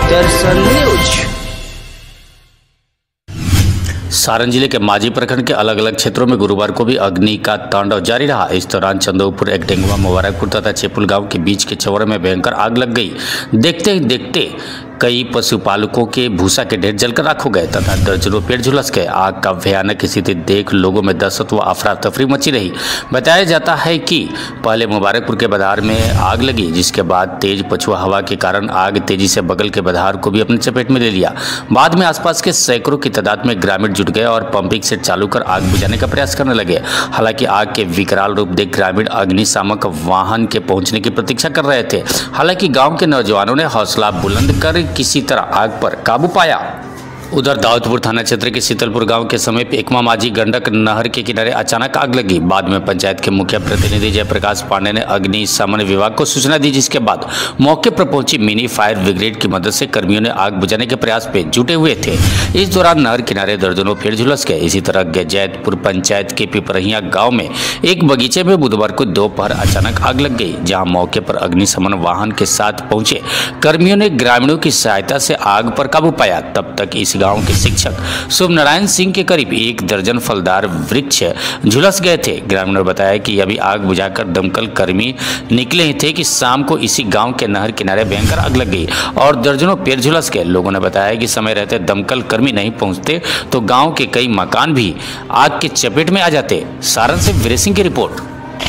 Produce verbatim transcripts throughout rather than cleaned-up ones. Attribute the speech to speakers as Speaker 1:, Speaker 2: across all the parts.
Speaker 1: दर्शन news.
Speaker 2: Saran जिले के माजी प्रखंड के अलग अलग क्षेत्रों में गुरुवार को भी अग्नि का तांडव जारी रहा। इस दौरान चंदौपुर, एक डेंगुआ, मुबारकपुर तथा चेपुल गांव के बीच के चौरे में भयंकर आग लग गई। देखते ही देखते कई पशुपालकों के भूसा के ढेर जलकर राख हो गए तथा दर्जनों पेड़ झुलस गए। आग का भयानक स्थिति देख लोगों में दहशत व अफरा तफरी मची रही। बताया जाता है कि पहले मुबारकपुर के बधार में आग लगी, जिसके बाद तेज पछुआ हवा के कारण आग तेजी से बगल के बधार को भी अपनी चपेट में ले लिया। बाद में आसपास के सैकड़ों की तादाद में ग्रामीण जुट गए और पंपिंग सेट चालू कर आग बुझाने का प्रयास करने लगे। हालांकि आग के विकराल रूप देख ग्रामीण अग्निशामक वाहन के पहुंचने की प्रतीक्षा कर रहे थे। हालांकि गांव के नौजवानों ने हौसला बुलंद कर किसी तरह आग पर काबू पाया। उधर दाऊदपुर थाना क्षेत्र के शीतलपुर गांव के समीप एकमा माझी गंडक नहर के किनारे अचानक आग लगी। बाद में पंचायत के मुखिया प्रतिनिधि जयप्रकाश पांडे ने अग्निशमन विभाग को सूचना दी, जिसके बाद मौके पर पहुंची मिनी फायर ब्रिगेड की मदद से कर्मियों ने आग बुझाने के प्रयास पे जुटे हुए थे। इस दौरान नहर किनारे दर्जनों पेड़ झुलस गए। इसी तरह जैतपुर पंचायत के पिपरहिया गाँव में एक बगीचे में बुधवार को दोपहर अचानक आग लग गई, जहाँ मौके पर अग्निशमन वाहन के साथ पहुंचे कर्मियों ने ग्रामीणों की सहायता से आग पर काबू पाया। तब तक इस गांव के शिक्षक शुभ नारायण सिंह के करीब एक दर्जन फलदार वृक्ष झुलस गए थे। ग्रामीणों ने बताया कि अभी आग बुझाकर दमकल कर्मी निकले ही थे कि शाम को इसी गांव के नहर किनारे भयंकर आग लग गई और दर्जनों पेड़ झुलस गए। लोगों ने बताया कि समय रहते दमकल कर्मी नहीं पहुंचते तो गांव के कई मकान भी आग के चपेट में आ जाते। सारण से वीर सिंह की रिपोर्ट।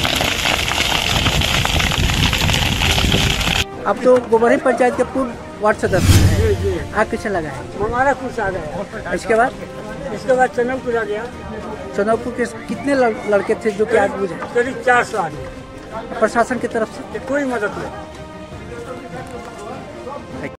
Speaker 3: अब तो गोबरही पंचायत के पूर्व वार्ड सदस्य है। आग किसे लगा है?
Speaker 4: हमारा कुछ आ गया।
Speaker 3: इसके बाद
Speaker 4: इसके बाद चनौपुर आ गया।
Speaker 3: चनौपुर के कितने लड़के थे जो कि आग बुझे?
Speaker 4: करीब चार सौ आदमी।
Speaker 3: प्रशासन की तरफ से
Speaker 4: कोई मदद नहीं।